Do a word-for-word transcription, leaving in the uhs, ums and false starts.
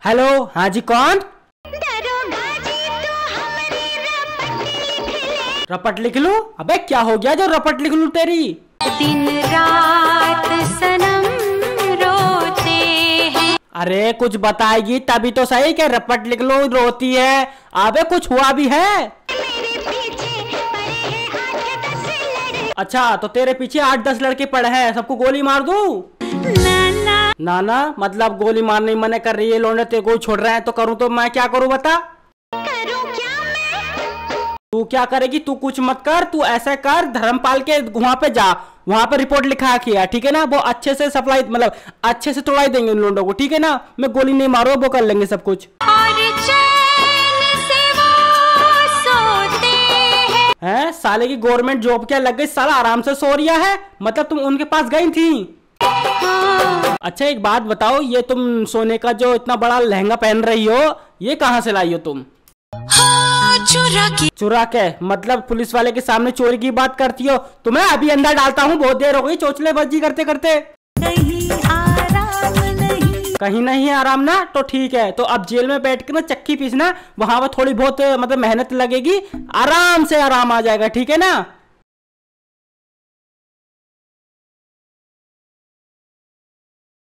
Hello, हाँ जी, कौन? रपट लिख लूं? अबे क्या हो गया जो रपट लिख लूं तेरी? दिन रात सनम रोते हैं। अरे कुछ बताएगी तभी तो सही, क्या रपट लिख लो रोती है? अबे कुछ हुआ भी है? मेरे पीछे पड़े हैं आठ दस लड़के। अच्छा, तो तेरे पीछे आठ दस लड़के पड़े हैं, सबको गोली मार दूं? नाना नाना मतलब गोली मारने मना कर रही है, लोने तेरे को छोड़ रहे हैं तो करूं तो मैं क्या करूं बता? करूं क्या मैं? तू क्या करेगी? तू कुछ मत कर, तू ऐसा कर, धर्मपाल के वहां पे जा, वहां पे रिपोर्ट लिखा किया, ठीक है ना? वो अच्छे से सप्लाई मतलब अच्छे से तोड़ाई देंगे उन लोगों को, ठीक है ना? मैं गोली नहीं मारो, वो कर लेंगे सब कुछ। और चैन से वो सोते हैं। हैं साले की गवर्नमेंट जॉब क्या लग गई, साला आराम से सो रिया है? मतलब तुम उनके पास गई थी? हाँ। अच्छा एक बात बताओ, ये तुम सोने का जो इतना बड़ा लहंगा पहन रही हो, ये कहाँ से लाई हो तुम? हाँ, चुरा के। चुरा के मतलब पुलिस वाले के सामने चोरी की बात करती हो? तुम्हें अभी अंदर डालता हूँ, बहुत देर हो गई चोचलेबाजी करते करते। कहीं आराम नहीं। कहीं नहीं है आराम ना? तो ठीक है, तो अब जेल में बैठ के ना चक्की पीसना, वहां पर थोड़ी बहुत मतलब मेहनत लगेगी, आराम से आराम आ जाएगा, ठीक है ना?